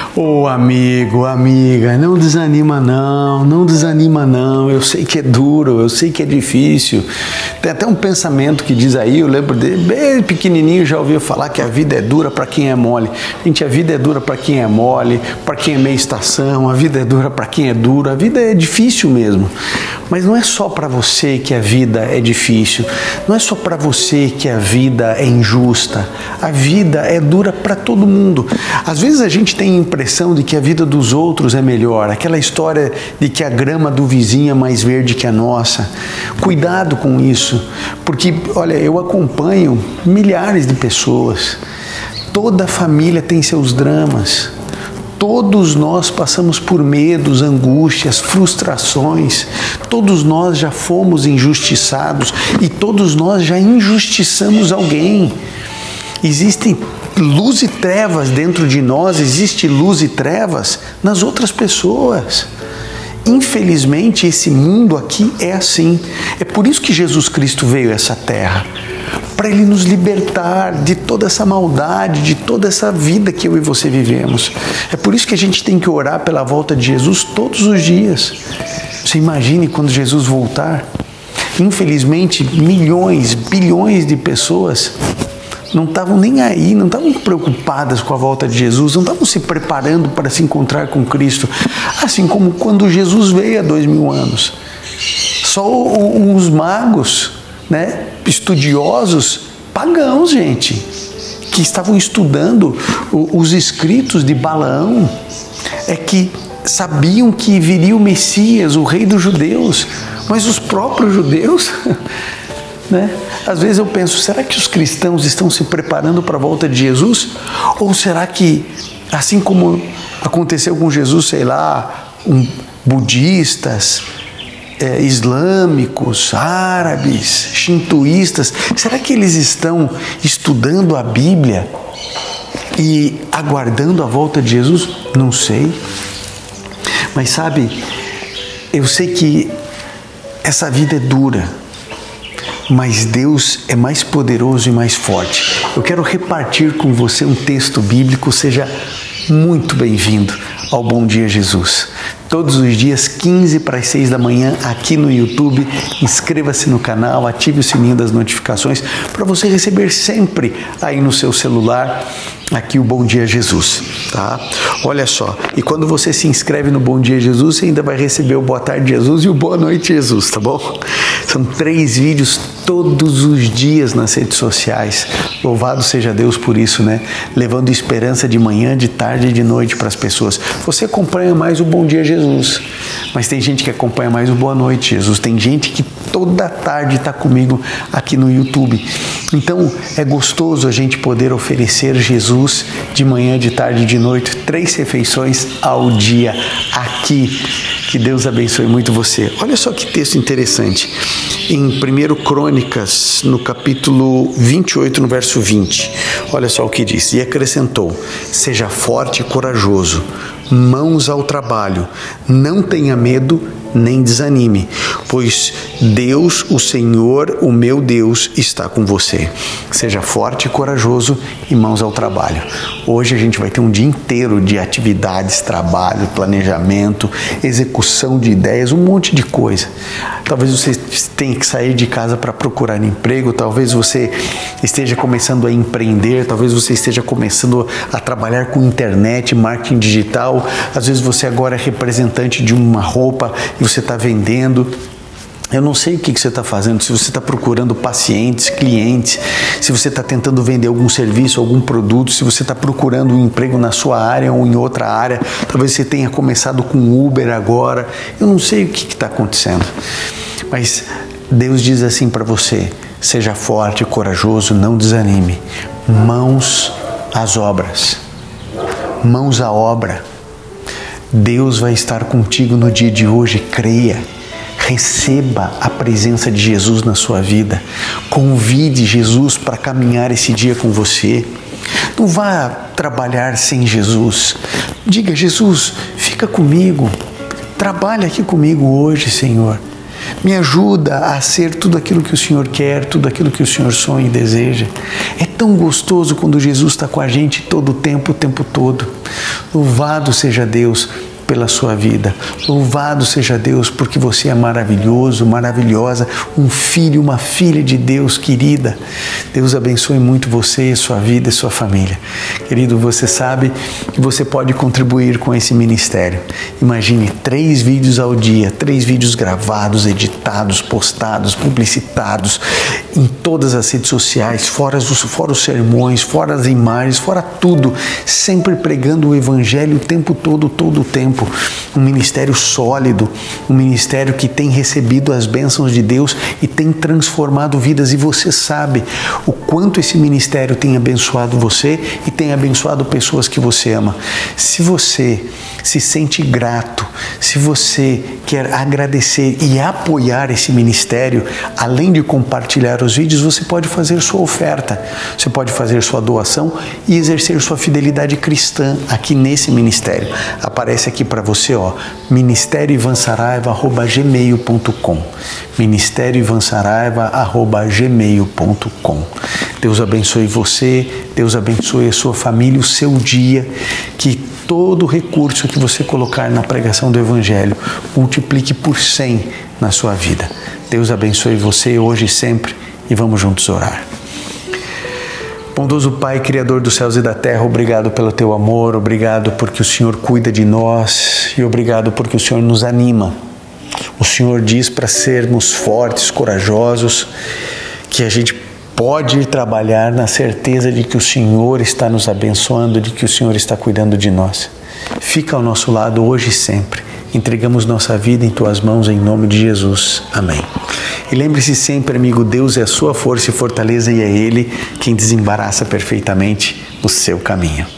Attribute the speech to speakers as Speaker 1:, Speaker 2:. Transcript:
Speaker 1: Ô amigo, amiga, não desanima não, não desanima não. Eu sei que é duro, eu sei que é difícil. Tem até um pensamento que diz aí, eu lembro dele, bem pequenininho, já ouviu falar que a vida é dura para quem é mole. Gente, a vida é dura para quem é mole, para quem é meia estação, a vida é dura para quem é duro, a vida é difícil mesmo. Mas não é só para você que a vida é difícil, não é só para você que a vida é injusta, a vida é dura para todo mundo. Às vezes a gente tem a impressão de que a vida dos outros é melhor, aquela história de que a grama do vizinho é mais verde que a nossa. Cuidado com isso, porque, olha, eu acompanho milhares de pessoas, toda família tem seus dramas. Todos nós passamos por medos, angústias, frustrações. Todos nós já fomos injustiçados e todos nós já injustiçamos alguém. Existem luz e trevas dentro de nós, existe luz e trevas nas outras pessoas. Infelizmente, esse mundo aqui é assim. É por isso que Jesus Cristo veio a essa terra, para Ele nos libertar de toda essa maldade, de toda essa vida que eu e você vivemos. É por isso que a gente tem que orar pela volta de Jesus todos os dias. Você imagine quando Jesus voltar. Infelizmente, milhões, bilhões de pessoas não estavam nem aí, não estavam preocupadas com a volta de Jesus, não estavam se preparando para se encontrar com Cristo, assim como quando Jesus veio há 2000 anos. Só os magos, né, estudiosos, pagãos, gente, que estavam estudando os escritos de Balaão, é que sabiam que viria o Messias, o rei dos judeus, mas os próprios judeus... né? Às vezes eu penso, será que os cristãos estão se preparando para a volta de Jesus? Ou será que, assim como aconteceu com Jesus, sei lá, budistas, islâmicos, árabes, shintoístas, será que eles estão estudando a Bíblia e aguardando a volta de Jesus? Não sei. Mas sabe, eu sei que essa vida é dura, mas Deus é mais poderoso e mais forte. Eu quero repartir com você um texto bíblico. Seja muito bem-vindo ao Bom Dia Jesus. Todos os dias, 15 para as 6 da manhã, aqui no YouTube. Inscreva-se no canal, ative o sininho das notificações para você receber sempre aí no seu celular aqui o Bom Dia Jesus, tá? Olha só, e quando você se inscreve no Bom Dia Jesus, você ainda vai receber o Boa Tarde Jesus e o Boa Noite Jesus, tá bom? São 3 vídeos todos os dias nas redes sociais. Louvado seja Deus por isso, né? Levando esperança de manhã, de tarde e de noite para as pessoas. Você acompanha mais o Bom Dia Jesus, mas tem gente que acompanha mais o Boa Noite Jesus. Tem gente que toda tarde está comigo aqui no YouTube. Então, é gostoso a gente poder oferecer Jesus de manhã, de tarde e de noite, 3 refeições ao dia aqui. Que Deus abençoe muito você. Olha só que texto interessante. Em 1 Crônicas, no capítulo 28, no verso 20. Olha só o que diz. E acrescentou: seja forte e corajoso, mãos ao trabalho, não tenha medo nem desanime, pois Deus, o Senhor, o meu Deus, está com você. Seja forte e corajoso e mãos ao trabalho. Hoje a gente vai ter um dia inteiro de atividades, trabalho, planejamento, execução de ideias, um monte de coisa. Talvez você tenha que sair de casa para procurar emprego, talvez você esteja começando a empreender, talvez você esteja começando a trabalhar com internet, marketing digital, às vezes você agora é representante de uma roupa e você está vendendo. Eu não sei o que você está fazendo, se você está procurando pacientes, clientes, se você está tentando vender algum serviço, algum produto, se você está procurando um emprego na sua área ou em outra área, talvez você tenha começado com Uber agora, eu não sei o que está acontecendo, mas Deus diz assim para você: seja forte e corajoso, não desanime, mãos às obras, mãos à obra. Deus vai estar contigo no dia de hoje, creia. Receba a presença de Jesus na sua vida. Convide Jesus para caminhar esse dia com você. Não vá trabalhar sem Jesus. Diga: Jesus, fica comigo. Trabalha aqui comigo hoje, Senhor. Me ajuda a ser tudo aquilo que o Senhor quer, tudo aquilo que o Senhor sonha e deseja. É tão gostoso quando Jesus está com a gente todo o tempo todo. Louvado seja Deus pela sua vida. Louvado seja Deus porque você é maravilhoso, maravilhosa, um filho, uma filha de Deus querida. Deus abençoe muito você, sua vida e sua família. Querido, você sabe que você pode contribuir com esse ministério. Imagine 3 vídeos ao dia, 3 vídeos gravados, editados, postados, publicitados em todas as redes sociais, fora os sermões, fora as imagens, fora tudo, sempre pregando o Evangelho o tempo todo o tempo. Um ministério sólido, um ministério que tem recebido as bênçãos de Deus e tem transformado vidas. E você sabe o quanto esse ministério tem abençoado você e tem abençoado pessoas que você ama. Se você se sente grato, se você quer agradecer e apoiar esse ministério, além de compartilhar os vídeos, você pode fazer sua oferta, você pode fazer sua doação e exercer sua fidelidade cristã aqui nesse ministério. Aparece aqui para você, ministerioivansaraiva@gmail.com, ministerioivansaraiva@gmail.com. Deus abençoe você, Deus abençoe a sua família, o seu dia, que todo recurso que você colocar na pregação do Evangelho multiplique por 100 na sua vida. Deus abençoe você hoje e sempre e vamos juntos orar. Bondoso Pai, Criador dos céus e da terra, obrigado pelo Teu amor, obrigado porque o Senhor cuida de nós e obrigado porque o Senhor nos anima. O Senhor diz para sermos fortes, corajosos, que a gente pode ir trabalhar na certeza de que o Senhor está nos abençoando, de que o Senhor está cuidando de nós. Fica ao nosso lado hoje e sempre. Entregamos nossa vida em Tuas mãos em nome de Jesus. Amém. E lembre-se sempre, amigo, Deus é a sua força e fortaleza e é Ele quem desembaraça perfeitamente o seu caminho.